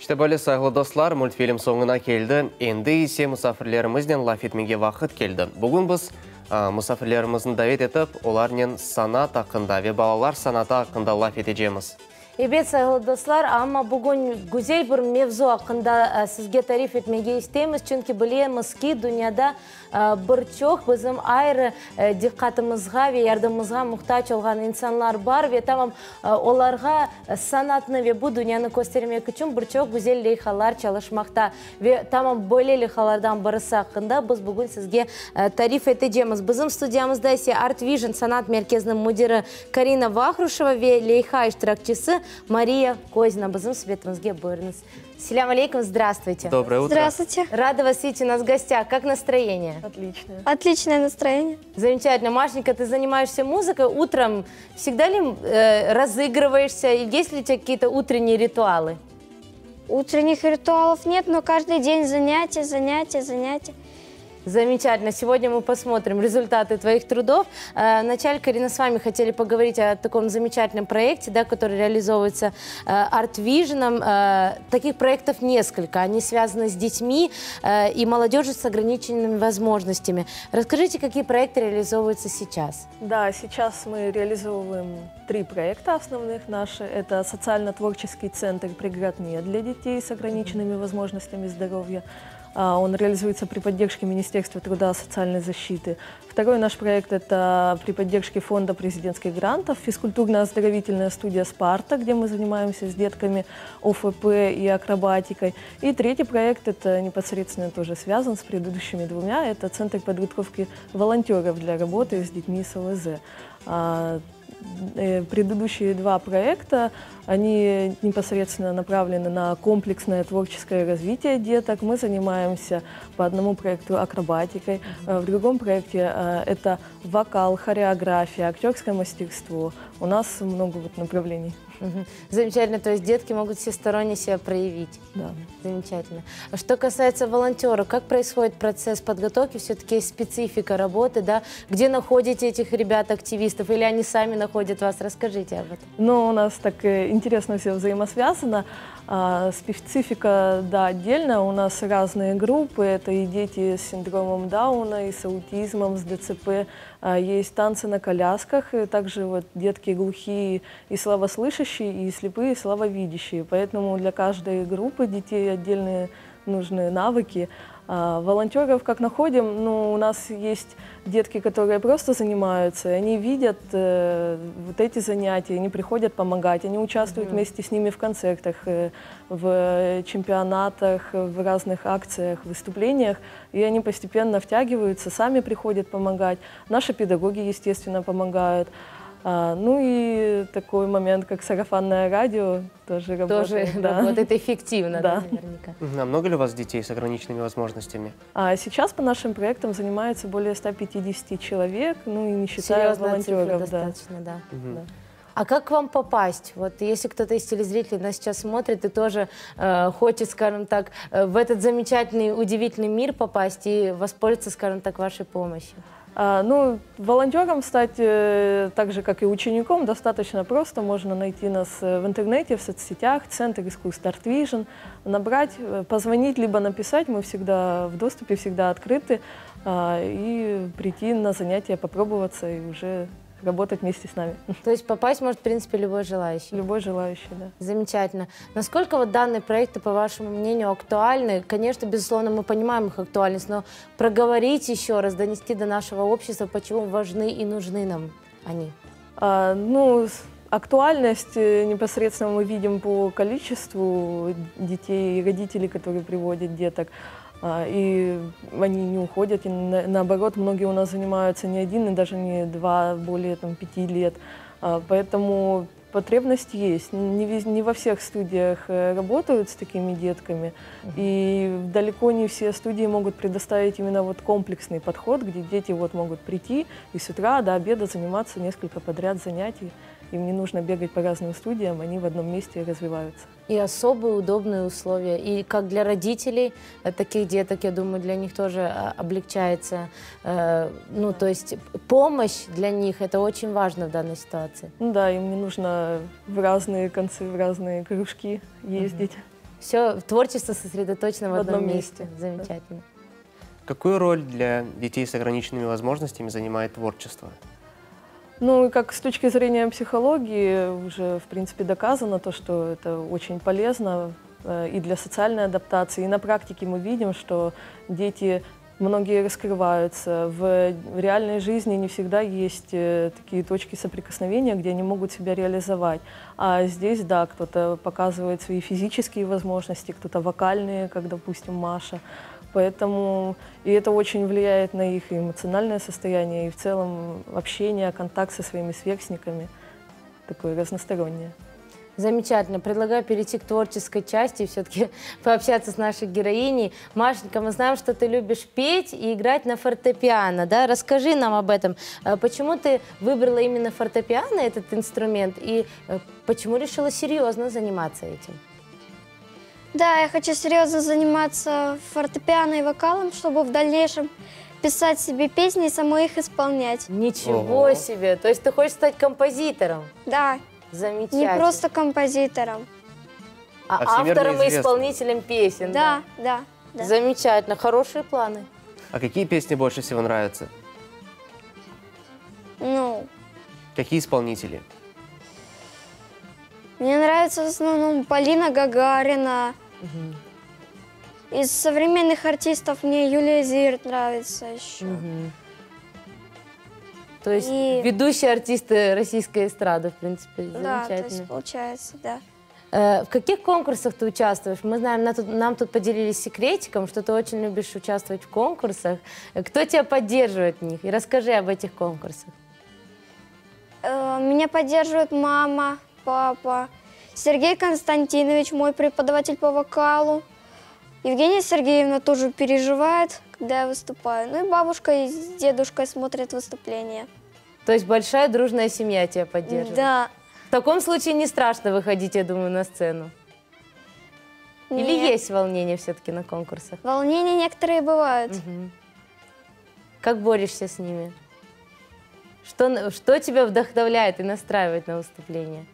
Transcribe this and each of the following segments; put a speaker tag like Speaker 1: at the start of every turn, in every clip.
Speaker 1: Штебалі сағылы достар, мультфильм соңына келді. Енді есе мұсафірлерімізден лаф етмеге вақыт келді. Бүгін біз мұсафірлеріміздің дәвет етіп, оларнен санат ақында, балалар санаты ақында лаф етежеміз.
Speaker 2: Ебет сағылы достар, амма бүгін güzel бір мевзу ақында сізге тариф етмеге істейміз, чүнки білеміз ки дүнияда бір чоқ бізім айры диққатымызға ве ярдымызға мұқтач олған инсанлар бар, ве тамам оларға санатны ве бұл дүнияны көстермек үшін бір чоқ güzel лейхалар çalışмақта. Ве тамам бөле лейхалардан бірісі ақында біз бүгін сізге тариф етежеміз. Бізім студиямызда есе Art Vision санат мерkezінің мүдирі Карина Вахрушева ве лейха иштиракчысы Мария Козина. Бізім светімізге бұрыңыз. Селям алейкум, здравствуйте.
Speaker 1: Доброе утро.
Speaker 3: Здравствуйте.
Speaker 2: Рада вас видеть у нас в гостях. Как настроение?
Speaker 3: Отлично. Отличное настроение.
Speaker 2: Замечательно. Машенька, ты занимаешься музыкой. Утром всегда ли разыгрываешься? Есть ли у тебя какие-то утренние ритуалы?
Speaker 3: Утренних ритуалов нет, но каждый день занятия, занятия, занятия.
Speaker 2: Замечательно. Сегодня мы посмотрим результаты твоих трудов. Вначале, Карина, с вами хотели поговорить о таком замечательном проекте, да, который реализовывается Art Vision. Таких проектов несколько. Они связаны с детьми и молодежью с ограниченными возможностями. Расскажите, какие проекты реализовываются сейчас?
Speaker 4: Да, сейчас мы реализовываем 3 проекта основных наши. Это социально-творческий центр «Преград нет» для детей с ограниченными возможностями здоровья. Он реализуется при поддержке Министерства труда и социальной защиты. Второй наш проект – это при поддержке фонда президентских грантов физкультурно-оздоровительная студия «Спарта», где мы занимаемся с детками ОФП и акробатикой. И третий проект – это непосредственно тоже связан с предыдущими 2. Это Центр подготовки волонтеров для работы с детьми с ОВЗ. Предыдущие 2 проекта, они непосредственно направлены на комплексное творческое развитие деток. Мы занимаемся по одному проекту акробатикой, в другом проекте это вокал, хореография, актерское мастерство. У нас много направлений.
Speaker 2: Замечательно, то есть детки могут всесторонне себя проявить.
Speaker 4: Да.
Speaker 2: Замечательно. А что касается волонтеров, как происходит процесс подготовки? Все-таки есть специфика работы, да? Где находите этих ребят-активистов или они сами находят вас? Расскажите об этом.
Speaker 4: Ну, у нас так интересно все взаимосвязано. Специфика, да, отдельно. У нас разные группы. Это и дети с синдромом Дауна, и с аутизмом, с ДЦП. Есть танцы на колясках, и также вот детки глухие и слабослышащие, и слепые, и слабовидящие. Поэтому для каждой группы детей отдельные нужны навыки. Волонтеров как находим? Ну, у нас есть детки, которые просто занимаются, они видят вот эти занятия, они приходят помогать, они участвуют вместе с ними в концертах, в чемпионатах, в разных акциях, выступлениях, и они постепенно втягиваются, сами приходят помогать. Наши педагоги, естественно, помогают. Ну и такой момент, как сарафанное радио, тоже работает.
Speaker 2: Тоже работает эффективно, да, наверняка.
Speaker 1: А много ли у вас детей с ограниченными возможностями?
Speaker 4: Сейчас по нашим проектам занимается более 150 человек, ну и не считая волонтеров.
Speaker 2: Достаточно, да. А как к вам попасть? Вот если кто-то из телезрителей нас сейчас смотрит и тоже хочет, скажем так, в этот замечательный, удивительный мир попасть и воспользоваться, скажем так, вашей помощью?
Speaker 4: Ну, волонтером стать, так же, как и учеником, достаточно просто. Можно найти нас в интернете, в соцсетях, Центр искусств Art Vision, набрать, позвонить, либо написать. Мы всегда в доступе, всегда открыты. И прийти на занятия, попробоваться и уже работать вместе с нами.
Speaker 2: То есть попасть может, в принципе, любой желающий?
Speaker 4: Любой желающий, да.
Speaker 2: Замечательно. Насколько вот данные проекты, по вашему мнению, актуальны? Конечно, безусловно, мы понимаем их актуальность, но проговорить еще раз, донести до нашего общества, почему важны и нужны нам они?
Speaker 4: Ну, актуальность непосредственно мы видим по количеству детей и родителей, которые приводят деток. И они не уходят, и наоборот, многие у нас занимаются не 1 и даже не 2, более 5 лет. Поэтому потребность есть. Не во всех студиях работают с такими детками, и далеко не все студии могут предоставить именно вот комплексный подход, где дети вот могут прийти и с утра до обеда заниматься несколько подряд занятий. Им не нужно бегать по разным студиям, они в одном месте развиваются.
Speaker 2: И особые удобные условия. И как для родителей таких деток, я думаю, для них тоже облегчается. Ну, то есть помощь для них – это очень важно в данной ситуации.
Speaker 4: Ну да, им не нужно в разные концы, в разные кружки ездить.
Speaker 2: все творчество сосредоточено в
Speaker 4: В
Speaker 2: одном
Speaker 4: одном
Speaker 2: месте.
Speaker 4: месте,
Speaker 2: Замечательно.
Speaker 1: Какую роль для детей с ограниченными возможностями занимает творчество?
Speaker 4: Ну, и как с точки зрения психологии уже, в принципе, доказано то, что это очень полезно и для социальной адаптации. И на практике мы видим, что дети, многие раскрываются. В реальной жизни не всегда есть такие точки соприкосновения, где они могут себя реализовать. А здесь, да, кто-то показывает свои физические возможности, кто-то вокальные, как, допустим, Маша. Поэтому и это очень влияет на их эмоциональное состояние и в целом общение, контакт со своими сверстниками. Такое разностороннее.
Speaker 2: Замечательно. Предлагаю перейти к творческой части и все-таки пообщаться с нашей героиней. Машенька, мы знаем, что ты любишь петь и играть на фортепиано, да? Расскажи нам об этом. Почему ты выбрала именно фортепиано, этот инструмент, и почему решила серьезно заниматься этим?
Speaker 3: Да, я хочу серьезно заниматься фортепиано и вокалом, чтобы в дальнейшем писать себе песни и самой их исполнять.
Speaker 2: Ничего
Speaker 1: Ого.
Speaker 2: себе! То есть ты хочешь стать композитором?
Speaker 3: Да,
Speaker 2: Замечательно.
Speaker 3: не просто композитором.
Speaker 2: А
Speaker 1: всемирно
Speaker 2: автором и
Speaker 1: известным.
Speaker 2: исполнителем песен.
Speaker 3: Да, да, да.
Speaker 2: Замечательно. Хорошие планы.
Speaker 1: А какие песни больше всего нравятся?
Speaker 3: Ну,
Speaker 1: Какие исполнители?
Speaker 3: мне нравится в основном Полина Гагарина. Из современных артистов мне Юлия Зирт нравится еще.
Speaker 2: То есть
Speaker 3: И-
Speaker 2: ведущие артисты российской эстрады, в принципе.
Speaker 3: Да, то есть
Speaker 2: Замечательно.
Speaker 3: получается, да.
Speaker 2: В каких конкурсах ты участвуешь? Мы знаем, нам тут поделились секретиком, что ты очень любишь участвовать в конкурсах. Кто тебя поддерживает в них? И расскажи об этих конкурсах.
Speaker 3: Меня поддерживают мама, папа, Сергей Константинович, мой преподаватель по вокалу. Евгения Сергеевна тоже переживает, когда я выступаю. Ну и бабушка и с дедушкой смотрят выступления.
Speaker 2: То есть большая дружная семья тебя поддерживает?
Speaker 3: Да.
Speaker 2: В таком случае не страшно выходить, я думаю, на сцену. Или
Speaker 3: Нет.
Speaker 2: есть волнение все-таки на конкурсах?
Speaker 3: Волнения некоторые бывают.
Speaker 2: Как борешься с ними? Что тебя вдохновляет и настраивает на выступление?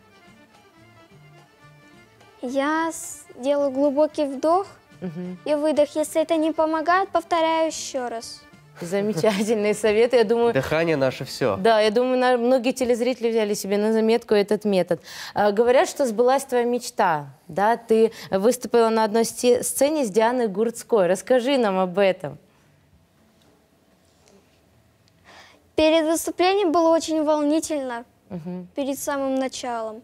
Speaker 3: Я делаю глубокий вдох и выдох. Если это не помогает, повторяю еще раз.
Speaker 2: Замечательные советы, я думаю.
Speaker 1: Дыхание наше все.
Speaker 2: Да, я думаю, многие телезрители взяли себе на заметку этот метод. Говорят, что сбылась твоя мечта, да? Ты выступила на одной сцене с Дианой Гурцкой. Расскажи нам об этом.
Speaker 3: Перед выступлением было очень волнительно, перед самым началом.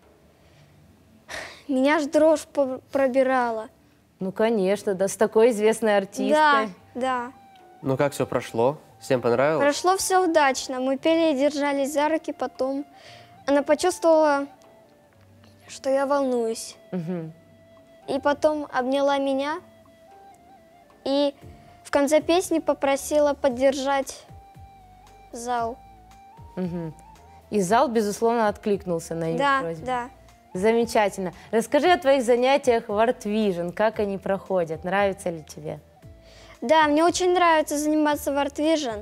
Speaker 3: Меня аж дрожь пробирала.
Speaker 2: Ну, конечно, да, с такой известной артисткой.
Speaker 3: Да, да.
Speaker 1: Ну как все прошло? Всем понравилось?
Speaker 3: Прошло все удачно. Мы пели и держались за руки, потом она почувствовала, что я волнуюсь. И потом обняла меня и в конце песни попросила поддержать зал.
Speaker 2: И зал, безусловно, откликнулся на ее
Speaker 3: Да,
Speaker 2: просьбу.
Speaker 3: да.
Speaker 2: Замечательно. Расскажи о твоих занятиях в Art Vision, как они проходят, нравится ли тебе?
Speaker 3: Да, мне очень нравится заниматься в Art Vision.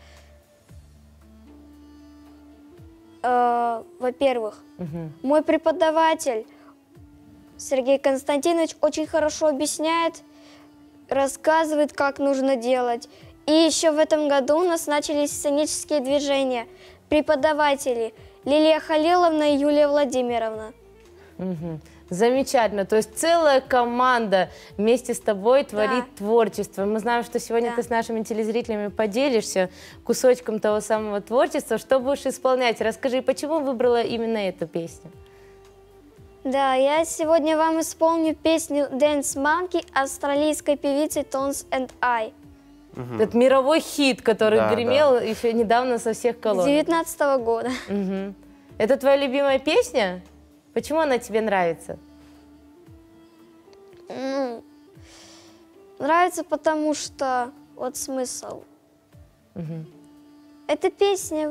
Speaker 3: Во-первых, мой преподаватель Сергей Константинович очень хорошо объясняет, рассказывает, как нужно делать. И еще в этом году у нас начались сценические движения. Преподаватели Лилия Халиловна и Юлия Владимировна.
Speaker 2: Замечательно. То есть целая команда вместе с тобой творит творчество. Мы знаем, что сегодня ты с нашими телезрителями поделишься кусочком того самого творчества. Что будешь исполнять? Расскажи, почему выбрала именно эту песню?
Speaker 3: Да, я сегодня вам исполню песню Dance Monkey австралийской певицы Tones and I.
Speaker 2: Это мировой хит, который
Speaker 1: Да,
Speaker 2: гремел еще недавно со всех колонн.
Speaker 3: 19-го года.
Speaker 2: Это твоя любимая песня? Почему она тебе нравится?
Speaker 3: Ну, нравится, потому что вот смысл. В этой песне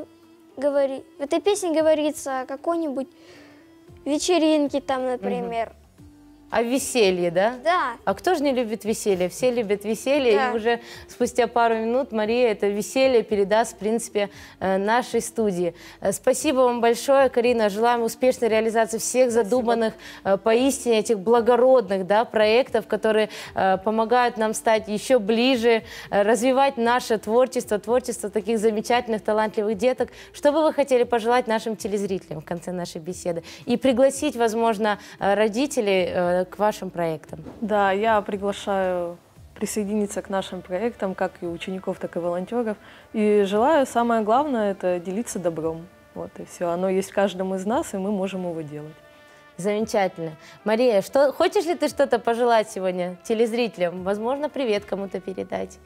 Speaker 3: говорится о какой-нибудь вечеринке там, например.
Speaker 2: О веселье, да?
Speaker 3: Да.
Speaker 2: А кто же не любит веселье? Все любят веселье,
Speaker 3: Да.
Speaker 2: и уже спустя пару минут Мария это веселье передаст, в принципе, нашей студии. Спасибо вам большое, Карина. Желаем успешной реализации всех задуманных, поистине этих благородных, да, проектов, которые помогают нам стать еще ближе, развивать наше творчество, творчество таких замечательных, талантливых деток. Что бы вы хотели пожелать нашим телезрителям в конце нашей беседы? И пригласить, возможно, родителей к вашим проектам.
Speaker 4: Да, я приглашаю присоединиться к нашим проектам, как и учеников, так и волонтеров. И желаю, самое главное, это делиться добром. Вот и все. Оно есть в каждом из нас, и мы можем его делать.
Speaker 2: Замечательно. Мария, хочешь ли ты что-то пожелать сегодня телезрителям? Возможно, привет кому-то передать.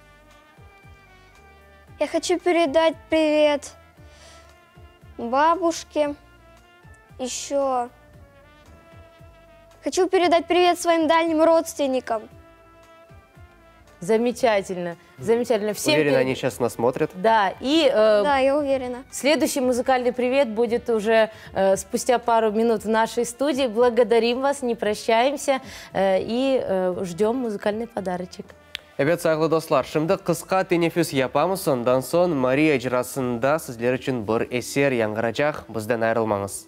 Speaker 3: Я хочу передать привет бабушке. Еще хочу передать привет своим дальним родственникам.
Speaker 2: Замечательно. Замечательно. Всем
Speaker 1: Уверен, они сейчас нас смотрят.
Speaker 2: Да, и
Speaker 3: Да, я уверена.
Speaker 2: следующий музыкальный привет будет уже спустя пару минут в нашей студии. Благодарим вас, не прощаемся и ждем музыкальный подарочек.
Speaker 1: Evet, sağlı dostlar, şimdi kısa teneffüs yapamız, ondan son Maria icrasında sizler için bir eser yangıracak, bizden ayrılmağız.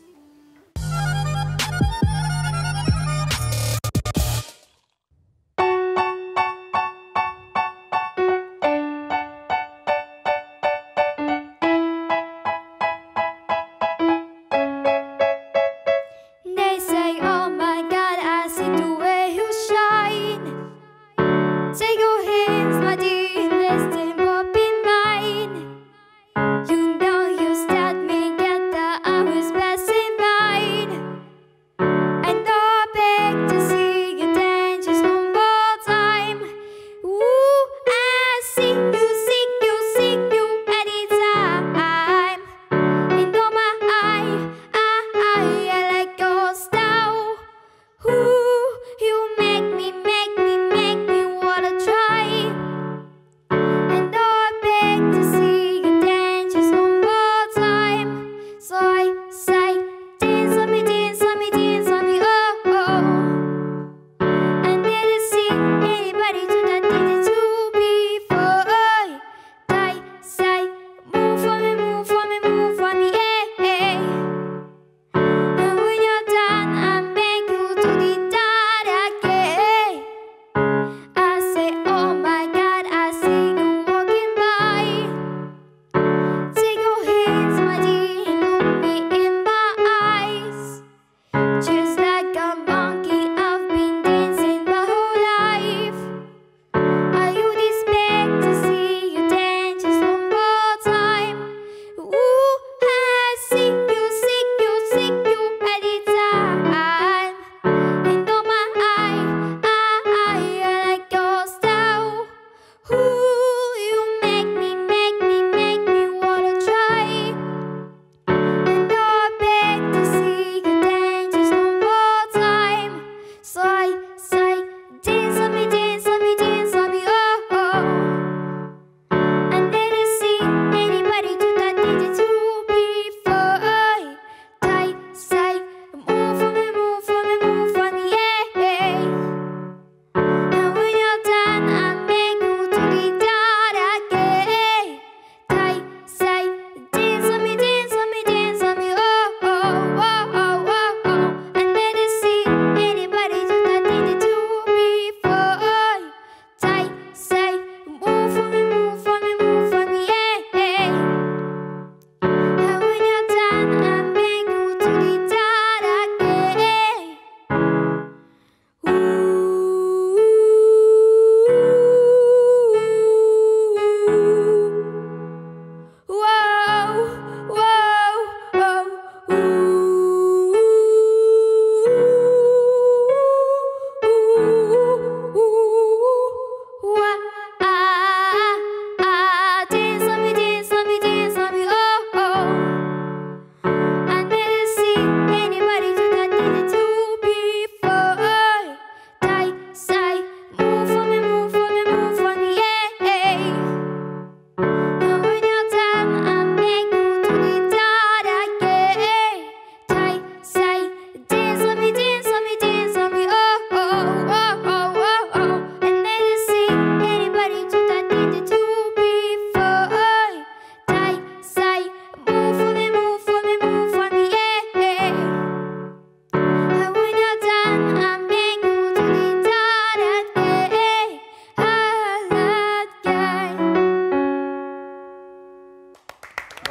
Speaker 5: They say, oh my God, I see the way you shine. Take your hands, my dear, let's them up in mine. You know you start me, get the hours passing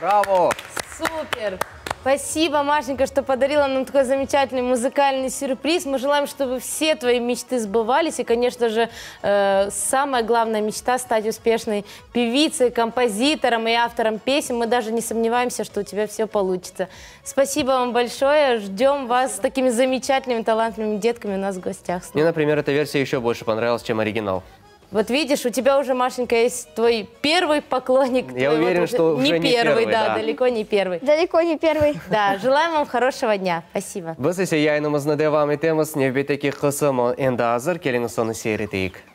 Speaker 1: Браво!
Speaker 2: Супер! Спасибо, Машенька, что подарила нам такой замечательный музыкальный сюрприз. Мы желаем, чтобы все твои мечты сбывались. И, конечно же, самая главная мечта — стать успешной певицей, композитором и автором песен. Мы даже не сомневаемся, что у тебя все получится. Спасибо вам большое. Ждем вас с такими замечательными, талантливыми детками у нас в гостях.
Speaker 1: Мне, например, эта версия еще больше понравилась, чем оригинал.
Speaker 2: Вот видишь, у тебя уже, Машенька, есть твой первый поклонник.
Speaker 1: Я уверен, что уже не первый, да.
Speaker 2: Далеко не первый.
Speaker 3: Далеко не первый.
Speaker 2: Да, желаем вам хорошего дня. Спасибо.
Speaker 1: Biz ise yayınımızda devam etemiz. Növbetdeki kısım endi hazır. Kelin sonu seyreteyik.